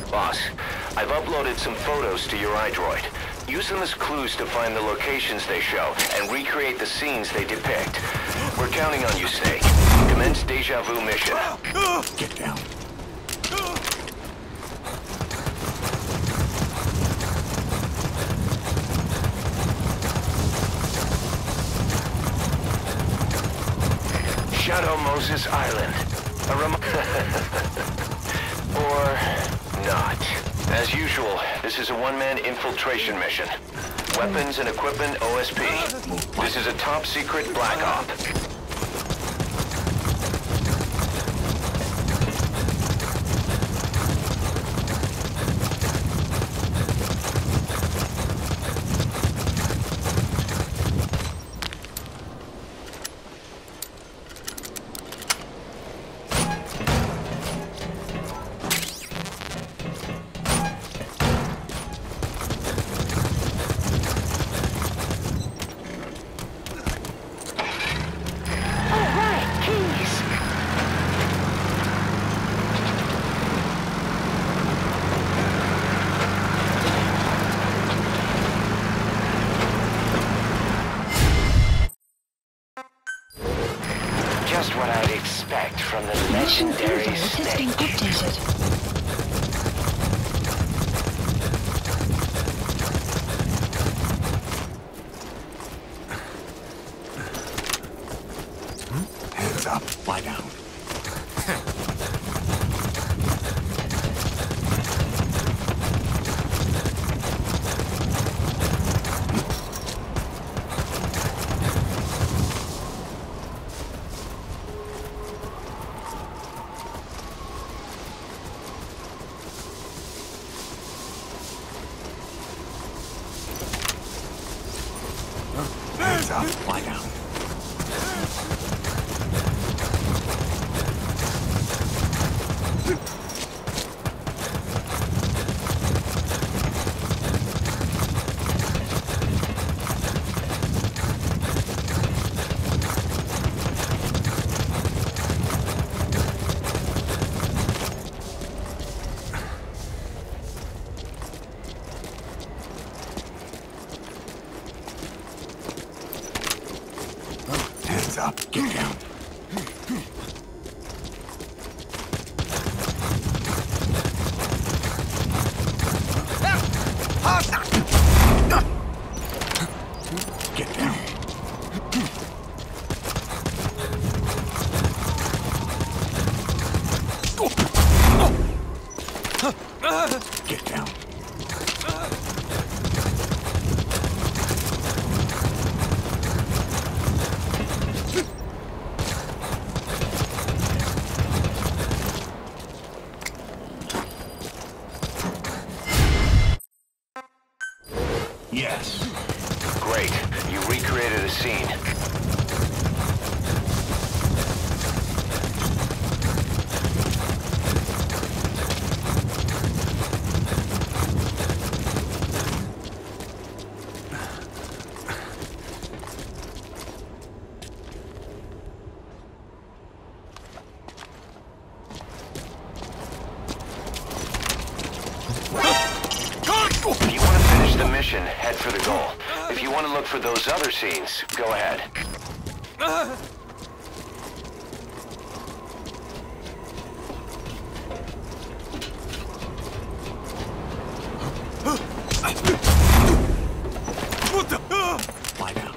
Boss, I've uploaded some photos to your iDroid. Use them as clues to find the locations they show and recreate the scenes they depict. We're counting on you, Snake. Commence Deja Vu mission. Get down. Shadow Moses Island. Or not. As usual, this is a one-man infiltration mission. Weapons and equipment OSP. This is a top-secret Black Op. Just what I'd expect from the legendary Snake. Has been updated. Hands up. Lie down. Hands up. Lie down. Hands up. Get down. Get down. Get down. Yes. Great. You recreated a scene. If you want to finish the mission, head for the goal. If you want to look for those other scenes, go ahead. What the? Lie down.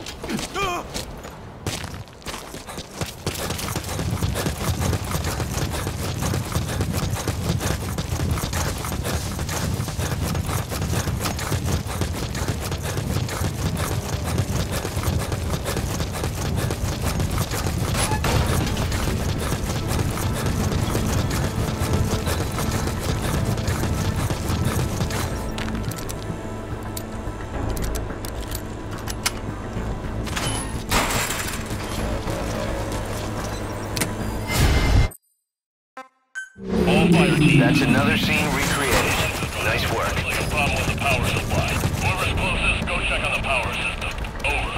That's another scene recreated. Nice work. Like a problem with the power supply. Whoever's closest, go check on the power system. Over.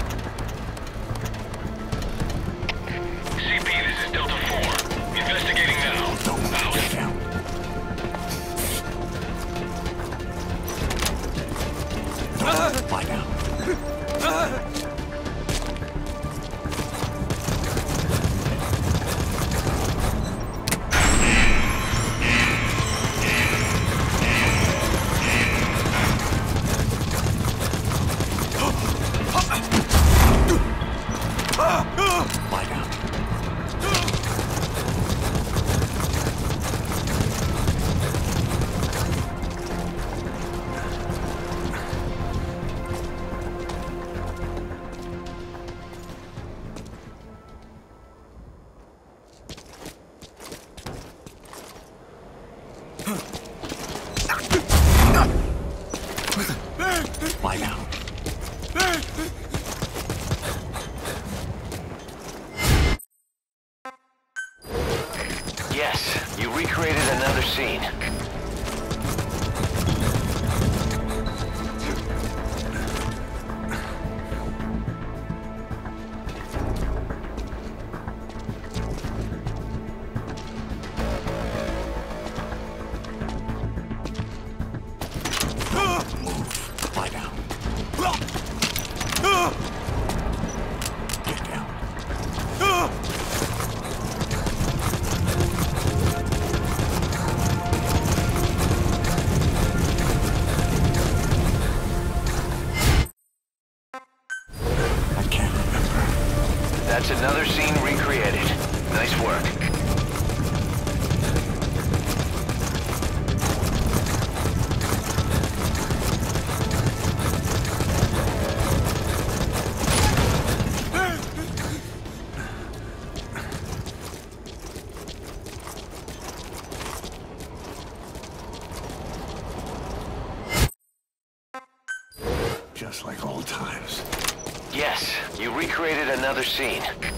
CP, this is Delta 4. Investigating now. Get down. Lie down. Yes, you recreated another scene. Move. Lie down. Get down. I can't remember. That's another scene recreated. Nice work. Just like old times. Yes, you recreated another scene.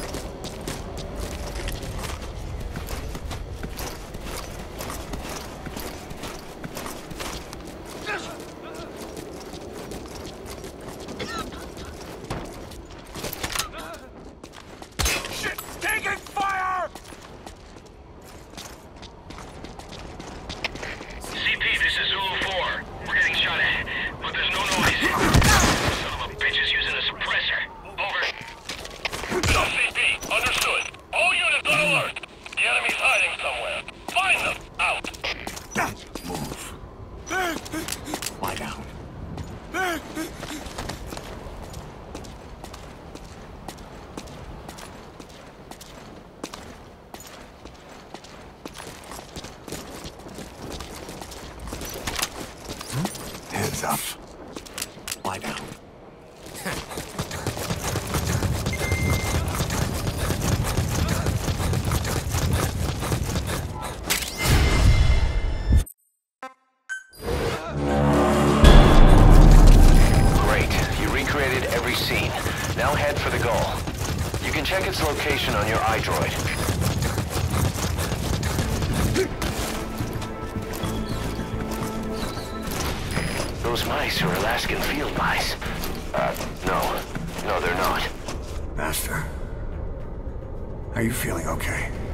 Shit! Taking fire! CP, this is Zulu 4. We're getting shot at, but there's no noise. Son of a bitch is using a suppressor. Over. CP, understood. All units on alert. The enemy's hiding somewhere. Find them. Out. Move. Lie down. Hands up. Lie down. Great, you recreated every scene. Now head for the goal. You can check its location on your iDroid. Those mice are Alaskan field mice. No, they're not. Master, are you feeling okay?